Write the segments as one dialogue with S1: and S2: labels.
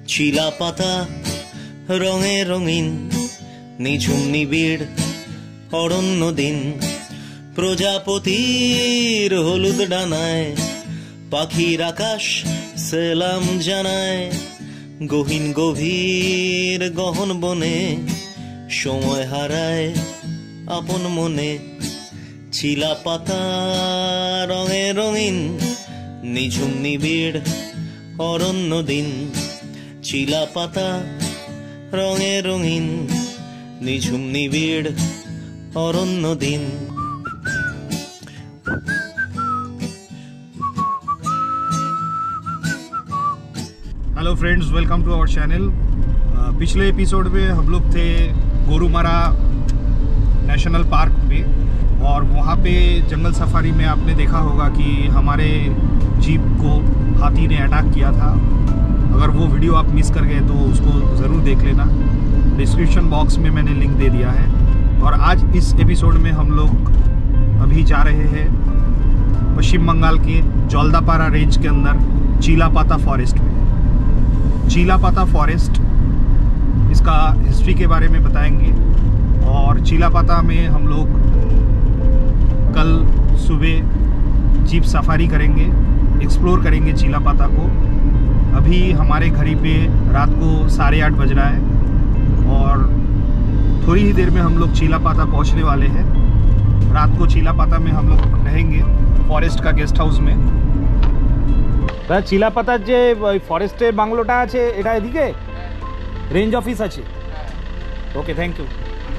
S1: চিলা পাতা রঙে রঙিন, নিঝুম নিবিড় অরণ্য দিন, প্রজাপতির হলুদ ডানায় পাখির আকাশ সেলাম জানায়। গহীন গভীর গহন বনে সময় হারায় আপন মনে। চিলা পাতা রঙে রঙিন, নিঝুম নিবিড় অরণ্য দিন, চিলা পাতা রঙে রঙিন, নিঝুম নিবিড় অরণ্য দিন।
S2: Hello friends, welcome to our channel. पिछले एपिसोड में हम लोग थे गोरुमारा नेशनल पार्क में और वहाँ पे जंगल सफारी में आपने देखा होगा कि हमारे जीप को हाथी ने अटैक किया था। अगर वो वीडियो आप मिस कर गए तो उसको ज़रूर देख लेना, डिस्क्रिप्शन बॉक्स में मैंने लिंक दे दिया है। और आज इस एपिसोड में हम लोग अभी जा रहे हैं पश्चिम बंगाल के जल्दापारा रेंज के अंदर चिलापाता फॉरेस्ट में। चिलापाता फॉरेस्ट, इसका हिस्ट्री के बारे में बताएंगे। और चिलापाता में हम लोग कल सुबह जीप सफारी करेंगे, एक्सप्लोर करेंगे चिलापाता को। अभी हमारे घर पे रात को 8:30 बज रहा है और थोड़ी ही देर में हम लोग चिलापाता पहुंचने वाले हैं। रात को चिलापाता में हम लोग रहेंगे फॉरेस्ट का गेस्ट हाउस में।
S3: চিলাপাতার যে ফরেস্টের বাংলোটা আছে এটা এদিকে রেঞ্জ অফিস আছে। ওকে, থ্যাংক ইউ।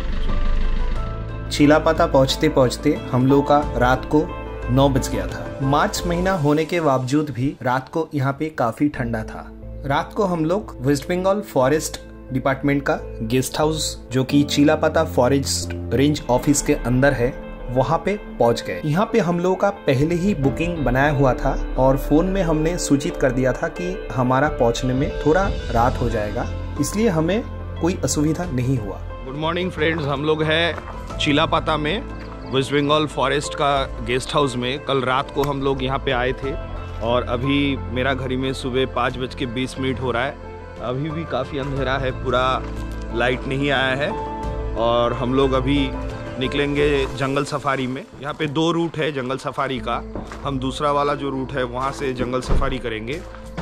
S4: चिलापाता पहुंचते पहुंचते हम लोग का रात को 9 बज गया था। मार्च महीना होने के बावजूद भी रात को यहाँ पे काफी ठंडा था। रात को हम लोग वेस्ट बंगाल फॉरेस्ट डिपार्टमेंट का गेस्ट हाउस, जो कि चिलापाता फॉरेस्ट रेंज ऑफिस के अंदर है, वहाँ पे पहुँच गए। यहाँ पे हम लोगों का पहले ही बुकिंग बनाया हुआ था और फोन में हमने सूचित कर दिया था कि हमारा पहुँचने में थोड़ा रात हो जाएगा, इसलिए हमें कोई असुविधा नहीं हुआ।
S2: गुड मॉर्निंग फ्रेंड्स, हम लोग हैं चिलापाता में वेस्ट बंगाल फॉरेस्ट का गेस्ट हाउस में। कल रात को हम लोग यहाँ पे आए थे और अभी मेरा घड़ी में सुबह 5:20 हो रहा है। अभी भी काफ़ी अंधेरा है, पूरा लाइट नहीं आया है और हम लोग अभी निकलेंगे जंगल सफारी में। यहाँ पे 2 रूट है जंगल सफारी का। हम दूसरा वाला जो रूट है वहाँ से जंगल सफारी करेंगे।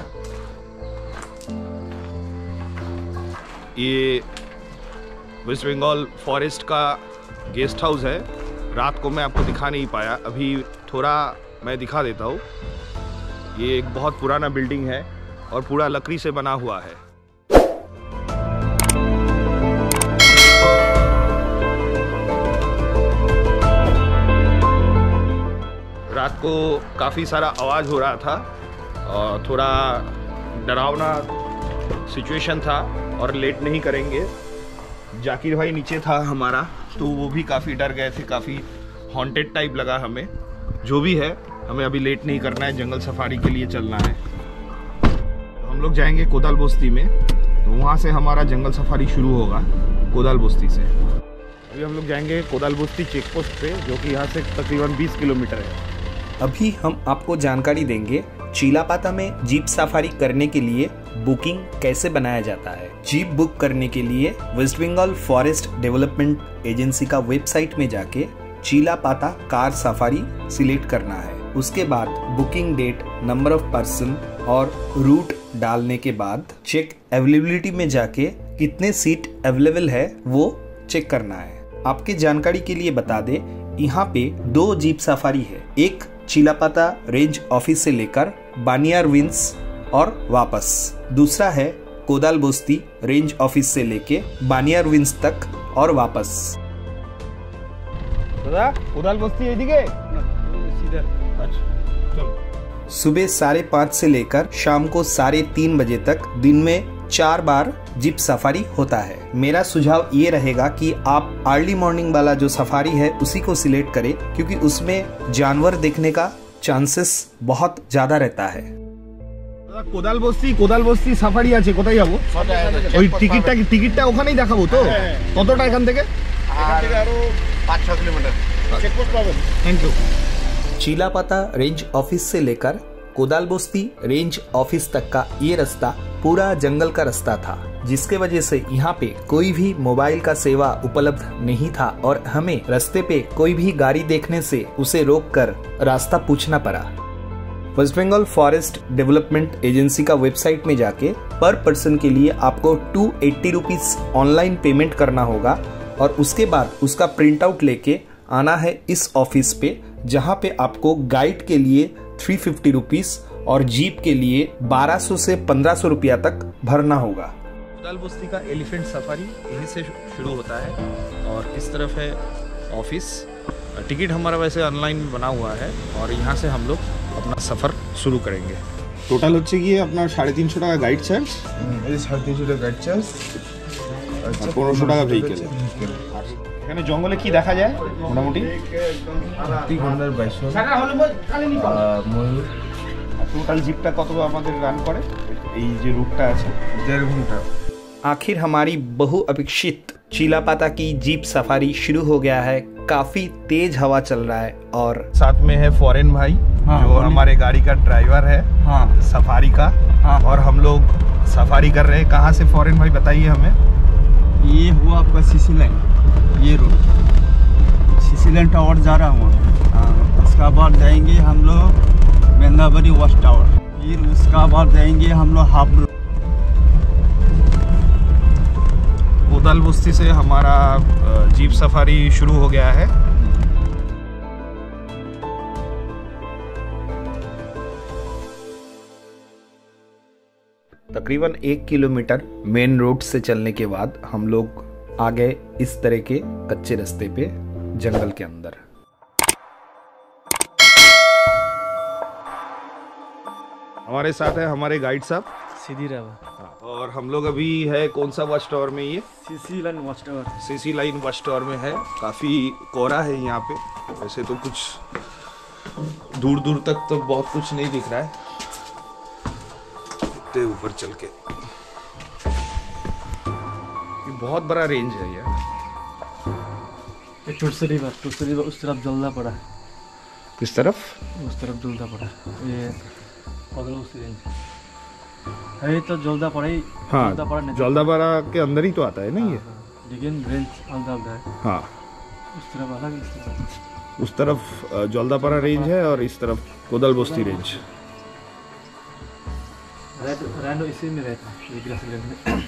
S2: ये वेस्ट बंगाल फॉरेस्ट का गेस्ट हाउस है। रात को मैं आपको दिखा नहीं पाया, अभी थोड़ा मैं दिखा देता हूँ। ये एक बहुत पुराना बिल्डिंग है और पूरा लकड़ी से बना हुआ है। रात को काफ़ी सारा आवाज़ हो रहा था और थोड़ा डरावना सिचुएशन था और लेट नहीं करेंगे। जाकिर भाई नीचे था हमारा, तो वो भी काफ़ी डर गए थे, काफ़ी हॉन्टेड टाइप लगा हमें। जो भी है, हमें अभी लेट नहीं करना है, जंगल सफारी के लिए चलना है। हम लोग जाएंगे कोदाल बस्ती में, तो वहाँ से हमारा जंगल सफारी शुरू होगा कोदाल बस्ती से। अभी हम लोग जाएंगे कोदाल बस्ती चेक पोस्ट पे, जो कि यहाँ से तकरीबन 20 किलोमीटर है।
S4: अभी हम आपको जानकारी देंगे चिलापाता में जीप सफारी करने के लिए बुकिंग कैसे बनाया जाता है। जीप बुक करने के लिए West Bengal forest development agency का वेबसाइट में जाके चिलापाता कार सफारी सिलेक्ट करना है। उसके बाद booking date, number of person और रूट डालने के बाद चेक अवेलेबिलिटी में जाके कितने सीट अवेलेबल है वो चेक करना है। आपके जानकारी के लिए बता दे, यहाँ पे 2 जीप सफारी है। एक चिलापाता रेंज ऑफिस से लेकर बानियार विंस और वापस, दूसरा है कोदाल बस्ती रेंज ऑफिस से लेके बानियार विंस तक और वापस।
S3: कोदाल बस्ती एदिके सीधा।
S4: सुबह 5:30 से लेकर शाम को 3:30 बजे तक दिन में 4 बार जीप सफारी होता है। मेरा सुझाव ये रहेगा कि आप अर्ली मॉर्निंग वाला जो सफारी है उसी को सिलेक्ट करें, क्योंकि उसमें जानवर देखने का चांसेस बहुत ज्यादा रहता है।
S2: কোদাল বস্তি সাফারি আছে, কোথায় যাবো? ওই টিকিটটা ওখানেই দেখাবো তো? কতটা এখান থেকে? আরো 5-6 কিলোমিটার। চেকপোস্ট পাবেন। Thank you.
S4: Chilapata range office से लेकर कोदाल बस्ती रेंज ऑफिस तक का ये रास्ता पूरा जंगल का रास्ता था, जिसके वजह से यहाँ पे कोई भी मोबाइल का सेवा उपलब्ध नहीं था और हमें रास्ते पे कोई भी गाड़ी देखने से उसे रोककर रास्ता पूछना पड़ा। West Bengal forest development agency का वेबसाइट में जाके पर पर्सन के लिए आपको 280 रुपीज ऑनलाइन पेमेंट करना होगा और उसके बाद उसका प्रिंट आउट लेके आना है इस ऑफिस पे, जहाँ पे आपको गाइड के लिए 350 रुपीज और जीप के लिए 1200 से 1500 रुपया तक भरना होगा।
S2: कोदाल बस्ती का एलिफेंट सफारी यहीं से शुरू होता है और इस तरफ है ऑफिस। टिकट हमारा वैसे ऑनलाइन बना हुआ है और यहाँ से हम लोग अपना सफ़र शुरू करेंगे। টোটাল হচ্ছে গিয়ে আপনার 350 টাকা গাইড চার্জ,
S5: এই 350 টাকা গাইড চার্জ আর
S2: 1500 টাকা ভেহিকেল। আর এখানে জঙ্গলে কি দেখা যায় মোটামুটি?
S5: হাতি, গন্ডার, বাইসন, ময়ূর।
S2: টোটাল জিপটা কত আমাদের রান করে? এই যে রুটটা আছে
S5: 1.5 ঘন্টা।
S4: आखिर हमारी बहुअपेक्षित चीलापाता की जीप सफारी शुरू हो गया है। काफी तेज हवा चल रहा है और
S2: साथ में है फॉरेन भाई जो हमारे गाड़ी का ड्राइवर है सफारी का। और हम लोग सफारी कर रहे हैं। कहाँ से फॉरेन भाई बताइए हमें?
S6: ये हुआ आपका सीसी लाइन, ये रोड सीसी लाइन टावर जा रहा हूँ। उसका बाद जाएंगे हम लोग मेंदाबरी वॉच टावर, फिर उसका बाद जाएंगे हम लोग हाफ रोड।
S2: कोदाल बस्ती से हमारा जीप सफारी शुरू हो गया है।
S4: तकरीबन 1 किलोमीटर मेन रोड से चलने के बाद हम लोग आ गए इस तरह के कच्चे रास्ते पे जंगल के अंदर।
S2: हमारे साथ है हमारे गाइड साहब
S6: सीधी रहा
S2: और हम लोग अभी है कौन सा वॉच टावर में? ये
S6: CC line watch tower.
S2: CC line watch tower में है। काफ़ी कोहरा है यहाँ पे। वैसे तो कुछ दूर दूर तक तो बहुत कुछ नहीं दिख रहा है। ते ऊपर चल के ये बहुत बड़ा रेंज है यार।
S6: ये टुरसे रिवर उस तरफ जल्दा पड़ा है।
S2: किस तरफ?
S6: उस तरफ जल्दा पड़ा ये कोदाल बस्ती रेंज है तो जल्दा पड़ा ही।
S2: हाँ, जल्दापाड़ा के अंदर ही तो आता है ना ये।
S6: लेकिन रेंज अलग है।
S2: हाँ,
S6: उस तरफ अलग, इस तरफ
S2: उस तरफ जल्दापाड़ा रेंज है और इस तरफ कोदाल बस्ती रेंज।
S6: रैंडो इसी में रहता है, ग्रासलैंड में।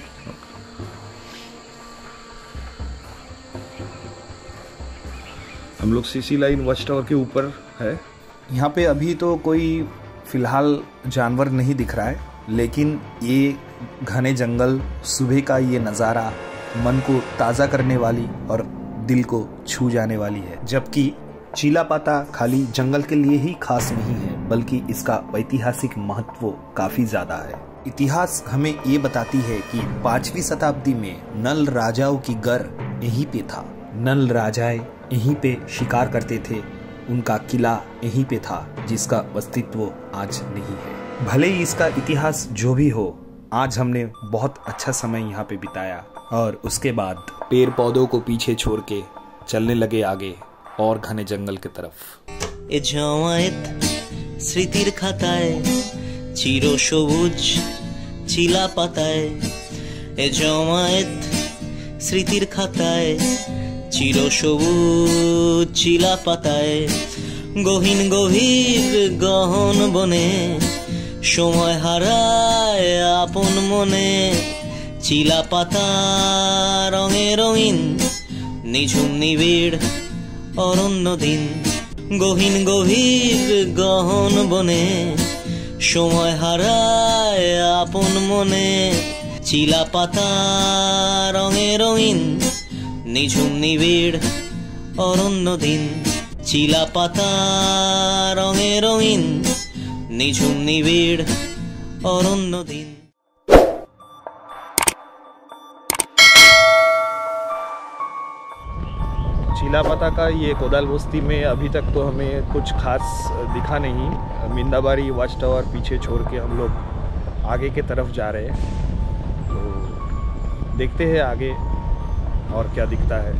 S2: हम लोग सीसी लाइन वॉच टावर के ऊपर है।
S4: यहाँ पे अभी तो कोई फिलहाल जानवर नहीं दिख रहा है, लेकिन ये घने जंगल, सुबह का ये नज़ारा मन को ताज़ा करने वाली और दिल को छू जाने वाली है। जबकि चीलापाता खाली जंगल के लिए ही खास नहीं है, बल्कि इसका ऐतिहासिक महत्व काफ़ी ज़्यादा है। इतिहास हमें ये बताती है कि 5वीं शताब्दी में नल राजाओं की घर यहीं पे था। नल राजाएं यहीं पे शिकार करते थे। उनका किला यहीं पे था, जिसका अस्तित्व आज नहीं है। भले ही इसका इतिहास जो भी हो, आज हमने बहुत अच्छा समय यहाँ पे बिताया और उसके बाद पेड़ पौधों को पीछे छोड़ के चलने लगे आगे और घने जंगल की तरफ।
S1: এ জমায়েত স্মৃতির খাতায় চির সবুজ চিলা পাতায়, এ জমায়েত স্মৃতির খাতায় চির সবুজ চিলা পাতায়, গহীন গভীর গহন বনে সময় হারায় আপন মনে, চিলা পাতা রঙে রঙিন নিঝুম নিবিড় অরণ্য দিন, গহীন গভীর গহন বনে সময় হারায় আপন মনে, চিলা পাতা রঙে রঙিন নিঝুম নিবিড় অরণ্য দিন, চিলা পাতা রঙে রঙিন নিঝুম নিবিড় অরণ্য দিন।
S2: चीलापाता का ये कोदाल बस्ती में अभी तक तो हमें कुछ खास दिखा नहीं। मेंदाबरी वॉच टावर पीछे छोड़ के हम लोग आगे के तरफ जा रहे हैं, तो देखते हैं आगे और क्या दिखता है।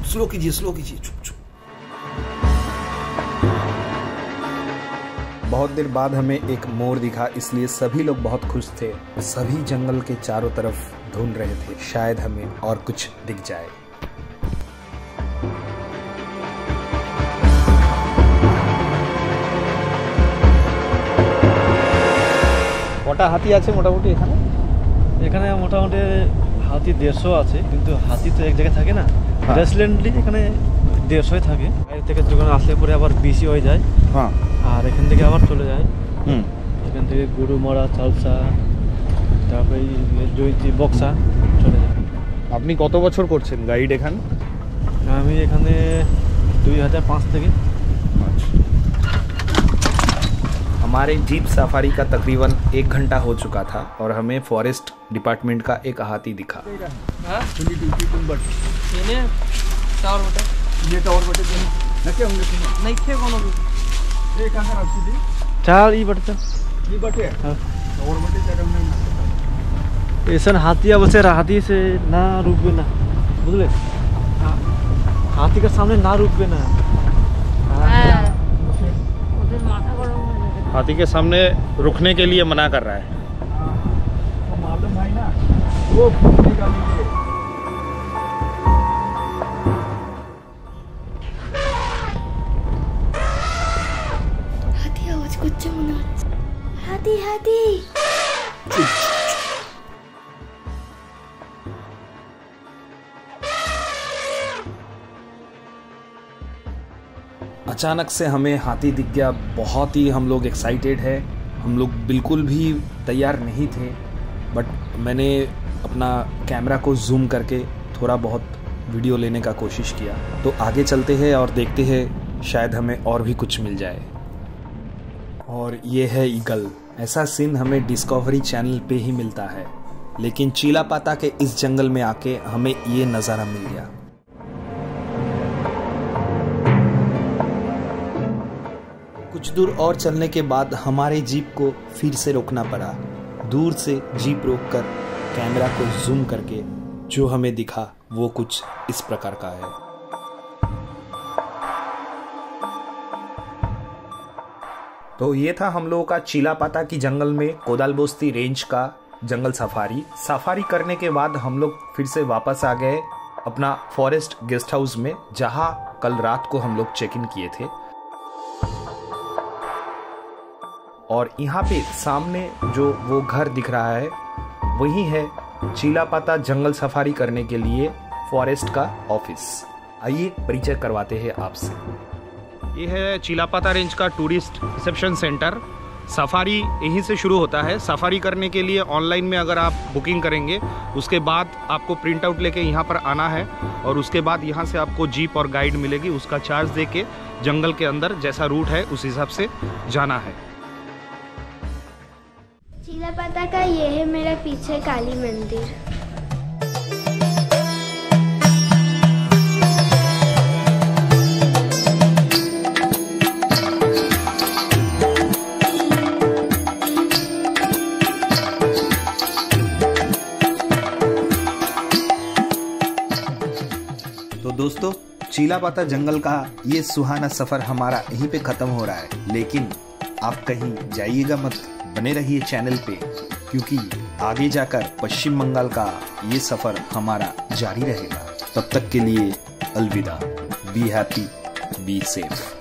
S4: स्लो कीजिए चुप चुप। बहुत देर बाद हमें एक मोर दिखा, इसलिए सभी लोग बहुत खुश थे। सभी जंगल के चारों तरफ ढूंढ रहे थे, शायद हमें और कुछ दिख जाए।
S3: কটা হাতি আছে মোটামুটি এখানে?
S7: এখানে মোটামুটি হাতি 150 আছে, কিন্তু হাতি তো এক জায়গায় থাকে না, রেসলেন্টলি এখানে 150 থাকে। বাইরে থেকে যখন আসলে পরে আবার বেশি হয়ে যায়।
S3: হ্যাঁ,
S7: আর এখান থেকে আবার চলে যায়। এখান থেকে গরুমারা, চালসা, তারপরে জয়ন্তী, বক্সা চলে যায়।
S3: আপনি কত বছর করছেন গাইড এখানে?
S7: আমি এখানে 2005 থেকে।
S4: हमारे जीप सफारी का तकरीबन 1 घंटा हो चुका था और हमें फॉरेस्ट डिपार्टमेंट का एक हाथी दिखा।
S7: चार ई बटे ऐसा हाथी अवश्य हाथी से ना रुकबे ना, बुझले? हाथी के सामने ना रुकबे ना।
S3: हाथी के सामने रुकने के लिए मना कर रहा है।
S8: হাতি আওয়াজ করছে মনে হচ্ছে। হাতি হাতি।
S4: अचानक से हमें हाथी दिख गया। बहुत ही हम लोग एक्साइटेड है। हम लोग बिल्कुल भी तैयार नहीं थे, बट मैंने अपना कैमरा को जूम करके थोड़ा बहुत वीडियो लेने का कोशिश किया। तो आगे चलते हैं और देखते हैं, शायद हमें और भी कुछ मिल जाए। और ये है ईगल। ऐसा सीन हमें डिस्कवरी चैनल पे ही मिलता है, लेकिन चीलापाता के इस जंगल में आके हमें ये नज़ारा मिल गया। कुछ दूर और चलने के बाद हमारे जीप को फिर से रोकना पड़ा। दूर से जीप रोककर कैमरा को जूम करके जो हमें दिखा वो कुछ इस प्रकार का है। तो ये था हम लोगों का चीलापाता की जंगल में कोदालबोस्ती रेंज का जंगल सफारी करने के बाद हम लोग फिर से वापस आ गए अपना फॉरेस्ट गेस्ट हाउस में, जहां कल रात को हम लोग चेक इन किए थे। और यहाँ पे सामने जो वो घर दिख रहा है वही है चीलापाता जंगल सफारी करने के लिए फॉरेस्ट का ऑफिस। आइए परिचय करवाते हैं आपसे।
S2: ये है चीलापाता रेंज का टूरिस्ट रिसेप्शन सेंटर। सफारी यहीं से शुरू होता है। सफारी करने के लिए ऑनलाइन में अगर आप बुकिंग करेंगे, उसके बाद आपको प्रिंट आउट लेके यहाँ पर आना है और उसके बाद यहाँ से आपको जीप और गाइड मिलेगी। उसका चार्ज दे के जंगल के अंदर जैसा रूट है उस हिसाब से जाना है।
S8: चीलापाता का ये है मेरा पीछे काली मंदिर।
S4: तो दोस्तों, चीलापाता जंगल का ये सुहाना सफर हमारा यहीं पे खत्म हो रहा है, लेकिन आप कहीं जाइएगा मत, बने रहिए चैनल पे, क्योंकि आगे जाकर पश्चिम बंगाल का ये सफर हमारा जारी रहेगा। तब तक के लिए अलविदा। Be happy, be safe.